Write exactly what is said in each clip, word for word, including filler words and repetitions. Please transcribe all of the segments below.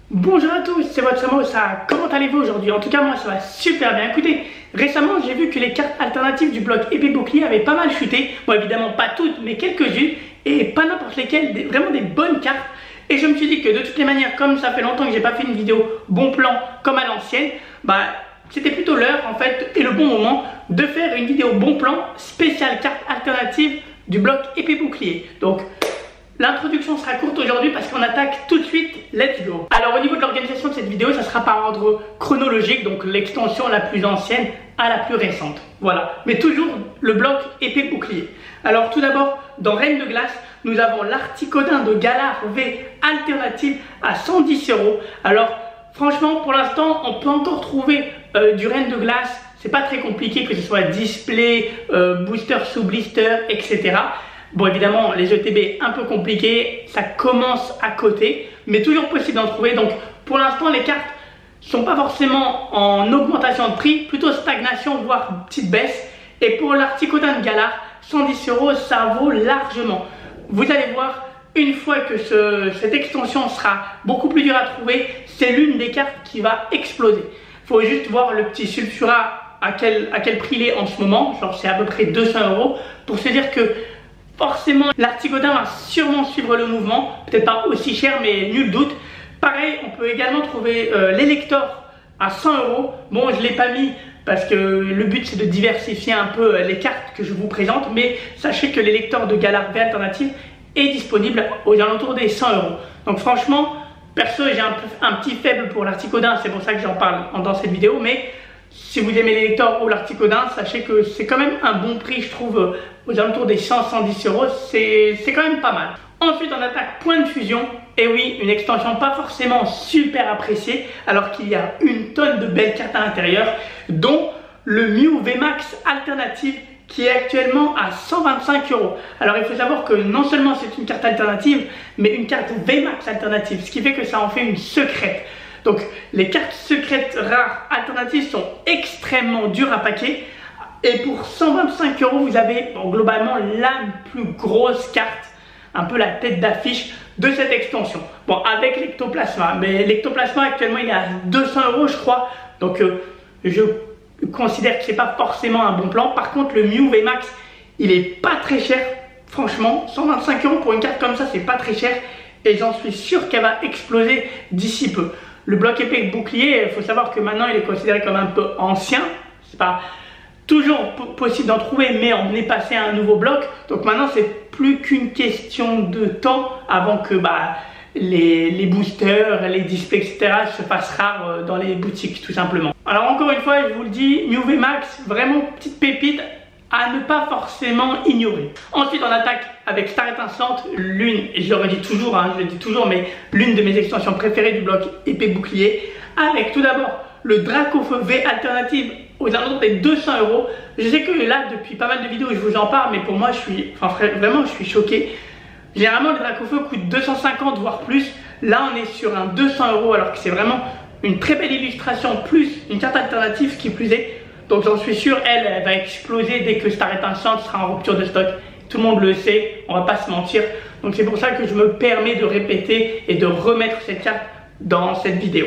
Bonjour à tous, c'est votre Samo, ça, comment allez-vous aujourd'hui? En tout cas moi ça va super bien. Écoutez, récemment j'ai vu que les cartes alternatives du bloc épée bouclier avaient pas mal chuté. Bon évidemment pas toutes mais quelques-unes et pas n'importe lesquelles, des, vraiment des bonnes cartes. Et je me suis dit que de toutes les manières, comme ça fait longtemps que j'ai pas fait une vidéo bon plan comme à l'ancienne, bah c'était plutôt l'heure en fait et le bon moment de faire une vidéo bon plan spéciale carte alternative du bloc épée bouclier. Donc l'introduction sera courte aujourd'hui parce qu'on attaque tout de suite, let's go. Alors au niveau de l'organisation de cette vidéo, ça sera par ordre chronologique, donc l'extension la plus ancienne à la plus récente. Voilà, mais toujours le bloc épée bouclier. Alors tout d'abord, dans Reine de glace, nous avons l'Articodin de Galar V alternative à cent dix euros. Alors franchement, pour l'instant, on peut encore trouver euh, du Reine de glace. C'est pas très compliqué, que ce soit display, euh, booster sous blister, et cetera. Bon évidemment les E T B un peu compliqués, ça commence à côté, mais toujours possible d'en trouver. Donc pour l'instant les cartes sont pas forcément en augmentation de prix, plutôt stagnation voire petite baisse. Et pour l'Articodin de Galar, cent dix euros ça vaut largement. Vous allez voir, une fois que ce, cette extension sera beaucoup plus dure à trouver, c'est l'une des cartes qui va exploser. Il faut juste voir le petit Sulfura à quel, à quel prix il est en ce moment, genre c'est à peu près deux cents euros, pour se dire que forcément, l'Articodin va sûrement suivre le mouvement, peut-être pas aussi cher, mais nul doute. Pareil, on peut également trouver euh, l'Elector à cent euros. Bon, je ne l'ai pas mis parce que le but c'est de diversifier un peu les cartes que je vous présente, mais sachez que l'Elector de Galar V alternative est disponible aux alentours des cent euros. Donc franchement, perso, j'ai un, un petit faible pour l'Articodin, c'est pour ça que j'en parle dans cette vidéo, mais si vous aimez l'Elector ou l'Articodin, sachez que c'est quand même un bon prix, je trouve, aux alentours des cent à cent dix euros, c'est quand même pas mal. Ensuite, on attaque Point de Fusion. Et oui, une extension pas forcément super appréciée, alors qu'il y a une tonne de belles cartes à l'intérieur, dont le Mew V Max alternative qui est actuellement à cent vingt-cinq euros. Alors il faut savoir que non seulement c'est une carte alternative, mais une carte V Max alternative, ce qui fait que ça en fait une secrète. Donc les cartes secrètes rares alternatives sont extrêmement dures à paquer. Et pour cent vingt-cinq euros, vous avez bon, globalement la plus grosse carte, un peu la tête d'affiche de cette extension. Bon, avec l'Ectoplasma, mais l'Ectoplasma actuellement il est à deux cents euros je crois. Donc euh, je considère que c'est pas forcément un bon plan. Par contre le Mew V Max, il est pas très cher. Franchement, cent vingt-cinq euros pour une carte comme ça, c'est pas très cher. Et j'en suis sûr qu'elle va exploser d'ici peu. Le bloc épée bouclier, il faut savoir que maintenant il est considéré comme un peu ancien. C'est pas toujours possible d'en trouver, mais on est passé à un nouveau bloc. Donc maintenant c'est plus qu'une question de temps avant que bah, les, les boosters, les displays, et cetera se fassent rares dans les boutiques tout simplement. Alors encore une fois, je vous le dis, Mew V Max, vraiment petite pépite à ne pas forcément ignorer. Ensuite on attaque avec Star Étincelante, l'une, et je le redis toujours, hein, je le dis toujours, mais l'une de mes extensions préférées du bloc épée bouclier, avec tout d'abord le Dracofeu V alternative aux alentours des deux cents euros. Je sais que là depuis pas mal de vidéos je vous en parle, mais pour moi je suis, enfin vraiment je suis choqué. Généralement les Dracofeu coûtent deux cent cinquante voire plus, là on est sur un deux cents euros alors que c'est vraiment une très belle illustration plus une carte alternative qui plus est. Donc j'en suis sûr, elle, elle va exploser dès que Star Étincelante sera en rupture de stock. Tout le monde le sait, on va pas se mentir. Donc c'est pour ça que je me permets de répéter et de remettre cette carte dans cette vidéo.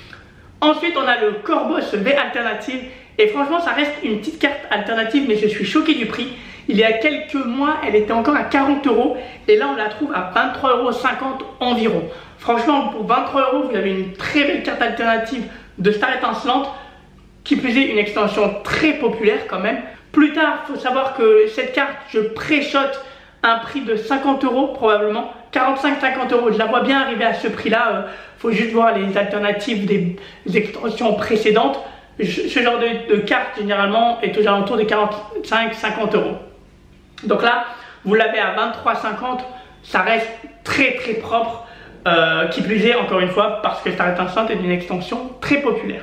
Ensuite on a le Corbos V alternative. Et franchement ça reste une petite carte alternative, mais je suis choqué du prix. Il y a quelques mois elle était encore à quarante euros. Et là on la trouve à vingt-trois euros cinquante environ. Franchement pour vingt-trois euros vous avez une très belle carte alternative de Star Étincelante. Qui plus est une extension très populaire quand même. Plus tard, il faut savoir que cette carte, je pré-shot un prix de cinquante euros probablement. quarante-cinq à cinquante euros, je la vois bien arriver à ce prix-là. Il euh, faut juste voir les alternatives des extensions précédentes. Je, ce genre de, de carte, généralement, est aux alentours de quarante-cinq à cinquante euros. Donc là, vous l'avez à vingt-trois euros cinquante, ça reste très très propre. Euh, qui plus est, encore une fois, parce que Star Étincelante est une extension très populaire.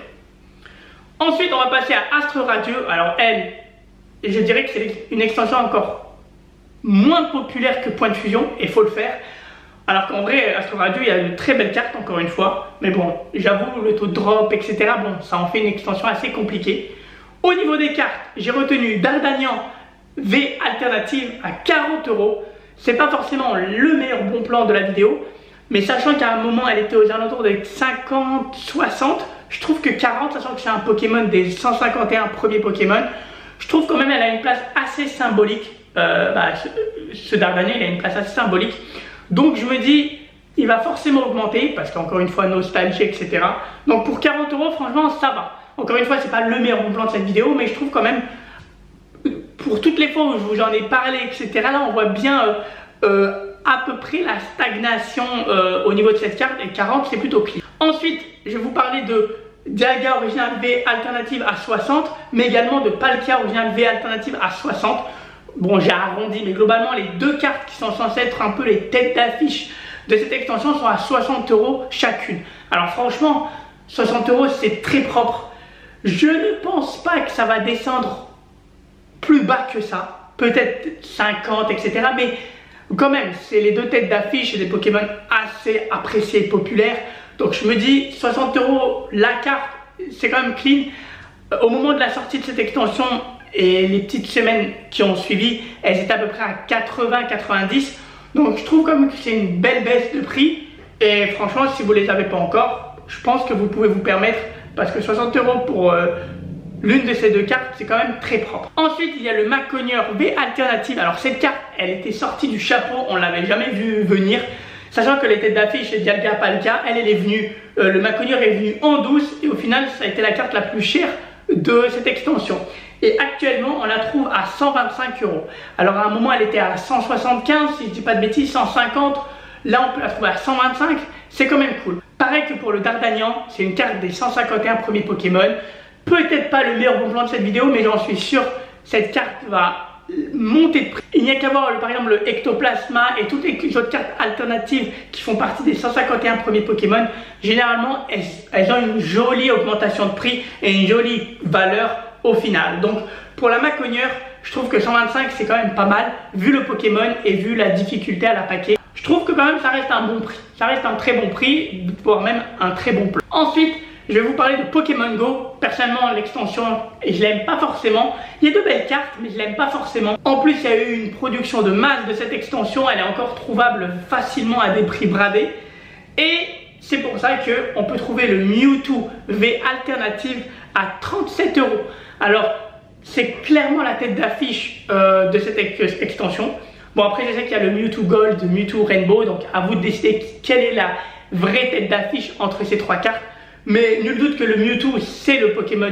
Ensuite, on va passer à Astre Radieux. Alors elle, je dirais que c'est une extension encore moins populaire que Point de Fusion, et il faut le faire. Alors qu'en vrai, Astre Radieux, il y a de très belles cartes, encore une fois. Mais bon, j'avoue, le taux de drop, et cetera, bon, ça en fait une extension assez compliquée. Au niveau des cartes, j'ai retenu Dardanian V alternative à quarante euros. C'est pas forcément le meilleur bon plan de la vidéo, Mais sachant qu'à un moment elle était aux alentours de cinquante, soixante, je trouve que quarante, sachant que c'est un Pokémon des cent cinquante et un premiers Pokémon, je trouve quand même elle a une place assez symbolique. Euh, bah, ce, ce Dardania il a une place assez symbolique. Donc je me dis, il va forcément augmenter parce qu'encore une fois nostalgie, et cetera. Donc pour quarante euros, franchement ça va. Encore une fois, c'est pas le meilleur bon plan de cette vidéo, mais je trouve quand même, pour toutes les fois où je vous en ai parlé, et cetera, là on voit bien euh, euh, à peu près la stagnation euh, au niveau de cette carte, et quarante c'est plutôt clean. Ensuite, je vais vous parler de Dialga original V alternative à soixante, mais également de Palkia original V alternative à soixante. Bon, j'ai arrondi, mais globalement les deux cartes qui sont censées être un peu les têtes d'affiche de cette extension sont à soixante euros chacune. Alors franchement, soixante euros c'est très propre. Je ne pense pas que ça va descendre plus bas que ça, peut-être cinquante, et cetera. Mais quand même, c'est les deux têtes d'affiche et des Pokémon assez appréciés et populaires. Donc je me dis, soixante euros la carte, c'est quand même clean. Au moment de la sortie de cette extension et les petites semaines qui ont suivi, elles étaient à peu près à quatre-vingts à quatre-vingt-dix. Donc je trouve quand même que c'est une belle baisse de prix. Et franchement, si vous ne les avez pas encore, je pense que vous pouvez vous permettre, parce que soixante euros pour euh, l'une de ces deux cartes, c'est quand même très propre. Ensuite, il y a le Maconieur V alternative. Alors cette carte, elle était sortie du chapeau, on ne l'avait jamais vu venir. Sachant que les têtes d'affiche chez Dialga Palkia, elle, elle est venue, euh, le Maconieur est venu en douce, et au final, ça a été la carte la plus chère de cette extension. Et actuellement, on la trouve à cent vingt-cinq euros. Alors à un moment, elle était à cent soixante-quinze, si je ne dis pas de bêtises, cent cinquante. Là, on peut la trouver à cent vingt-cinq. C'est quand même cool. Pareil que pour le Dardanian, c'est une carte des cent cinquante et un premiers Pokémon. Peut-être pas le meilleur bon plan de cette vidéo, mais j'en suis sûr, cette carte va monter de prix. Il n'y a qu'à voir par exemple le Ectoplasma et toutes les autres cartes alternatives qui font partie des cent cinquante et un premiers Pokémon. Généralement, elles, elles ont une jolie augmentation de prix et une jolie valeur au final. Donc pour la Maconieur, je trouve que cent vingt-cinq c'est quand même pas mal vu le Pokémon et vu la difficulté à la paquer. Je trouve que quand même ça reste un bon prix. Ça reste un très bon prix, voire même un très bon plan. Ensuite, je vais vous parler de Pokémon Go. Personnellement, l'extension, je l'aime pas forcément. Il y a de belles cartes, mais je l'aime pas forcément. En plus, il y a eu une production de masse de cette extension. Elle est encore trouvable facilement à des prix bradés. Et c'est pour ça qu'on peut trouver le Mewtwo V alternative à trente-sept euros. Alors, c'est clairement la tête d'affiche euh, de cette ex extension. Bon, après, je sais qu'il y a le Mewtwo Gold, le Mewtwo Rainbow. Donc, à vous de décider quelle est la vraie tête d'affiche entre ces trois cartes. Mais nul doute que le Mewtwo, c'est le Pokémon,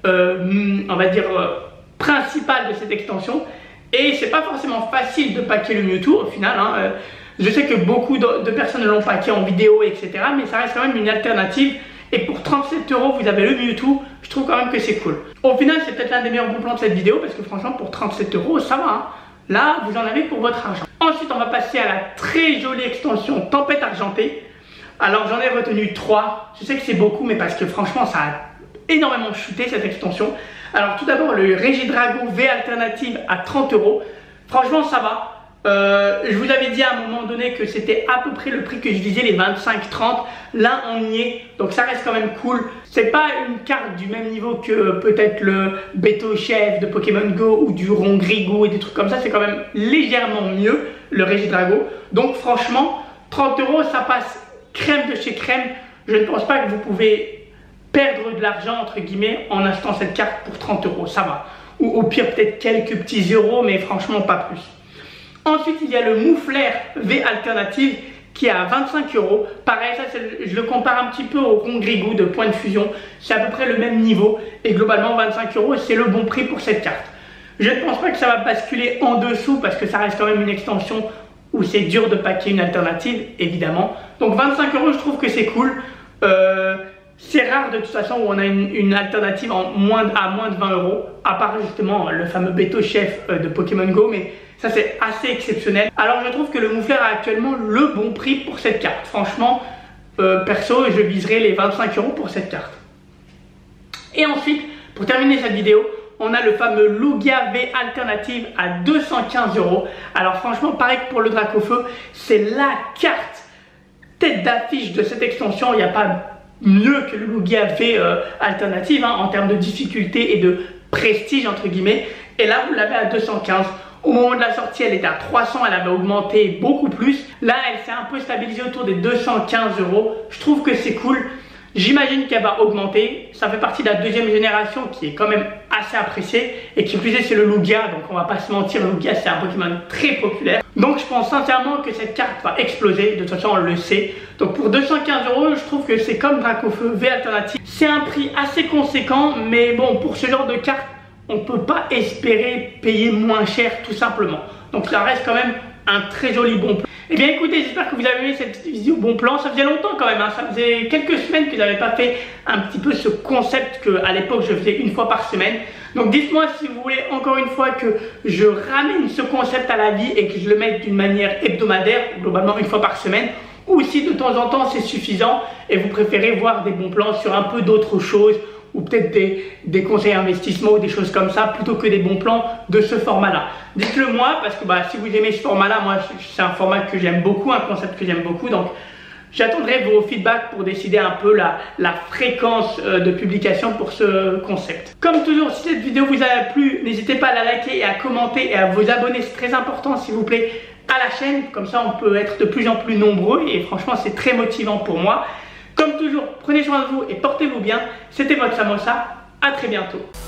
euh, on va dire, euh, principal de cette extension. Et c'est pas forcément facile de paquer le Mewtwo au final. Hein. Euh, je sais que beaucoup de, de personnes l'ont paqué en vidéo, et cetera. Mais ça reste quand même une alternative. Et pour trente-sept euros, vous avez le Mewtwo. Je trouve quand même que c'est cool. Au final, c'est peut-être l'un des meilleurs bons plans de cette vidéo. Parce que franchement, pour trente-sept euros, ça va. Hein. Là, vous en avez pour votre argent. Ensuite, on va passer à la très jolie extension Tempête Argentée. Alors j'en ai retenu trois, je sais que c'est beaucoup mais parce que franchement ça a énormément chuté cette extension. Alors tout d'abord le Regidrago V alternative à trente euros, franchement ça va. Euh, je vous avais dit à un moment donné que c'était à peu près le prix que je visais, les vingt-cinq trente, là on y est, donc ça reste quand même cool. C'est pas une carte du même niveau que peut-être le Beto Chef de Pokémon Go ou du Rongrigou et des trucs comme ça, c'est quand même légèrement mieux le Regidrago. Donc franchement trente euros ça passe crème de chez crème. Je ne pense pas que vous pouvez perdre de l'argent entre guillemets en achetant cette carte pour trente euros, ça va. Ou au pire peut-être quelques petits euros, mais franchement pas plus. Ensuite il y a le Moufleur V alternative qui est à vingt-cinq euros. Pareil, ça je le compare un petit peu au Rongrigou de Point de Fusion. C'est à peu près le même niveau et globalement vingt-cinq euros c'est le bon prix pour cette carte. Je ne pense pas que ça va basculer en dessous parce que ça reste quand même une extension où c'est dur de paquer une alternative, évidemment. Donc vingt-cinq euros, je trouve que c'est cool. Euh, c'est rare de toute façon où on a une, une alternative en moins, à moins de vingt euros, à part justement le fameux Beto Chef euh, de Pokémon Go, mais ça c'est assez exceptionnel. Alors je trouve que le Moufleur a actuellement le bon prix pour cette carte. Franchement, euh, perso, je viserai les vingt-cinq euros pour cette carte. Et ensuite, pour terminer cette vidéo, on a le fameux Lugia V alternative à deux cent quinze euros. Alors franchement, pareil que pour le Dracofeu, c'est la carte tête d'affiche de cette extension. Il n'y a pas mieux que le Lugia V euh, alternative hein, en termes de difficulté et de prestige entre guillemets. Et là, vous l'avez à deux cent quinze. Au moment de la sortie, elle était à trois cents, elle avait augmenté beaucoup plus. Là, elle s'est un peu stabilisée autour des deux cent quinze euros. Je trouve que c'est cool. J'imagine qu'elle va augmenter. Ça fait partie de la deuxième génération qui est quand même assez appréciée. Et qui plus est, c'est le Lugia. Donc on va pas se mentir, le Lugia c'est un Pokémon très populaire. Donc je pense sincèrement que cette carte va exploser. De toute façon, on le sait. Donc pour deux cent quinze euros, je trouve que c'est comme Dracofeu V alternative. C'est un prix assez conséquent. Mais bon, pour ce genre de carte, on ne peut pas espérer payer moins cher tout simplement. Donc ça reste quand même un très joli bon plan. Et bien écoutez, j'espère que vous avez aimé cette vidéo bon plan. Ça faisait longtemps quand même, hein. Ça faisait quelques semaines que je n'avais pas fait un petit peu ce concept que à l'époque je faisais une fois par semaine. Donc dites-moi si vous voulez encore une fois que je ramène ce concept à la vie et que je le mette d'une manière hebdomadaire, globalement une fois par semaine. Ou si de temps en temps c'est suffisant et vous préférez voir des bons plans sur un peu d'autres choses, ou peut-être des, des conseils d'investissement ou des choses comme ça, plutôt que des bons plans de ce format-là. Dites-le moi, parce que bah, si vous aimez ce format-là, moi c'est un format que j'aime beaucoup, un concept que j'aime beaucoup, donc j'attendrai vos feedbacks pour décider un peu la, la fréquence euh, de publication pour ce concept. Comme toujours, si cette vidéo vous a plu, n'hésitez pas à la liker et à commenter et à vous abonner, c'est très important s'il vous plaît, à la chaîne, comme ça on peut être de plus en plus nombreux et franchement c'est très motivant pour moi. Comme toujours, prenez soin de vous et portez-vous bien. C'était votre Samosa, à très bientôt.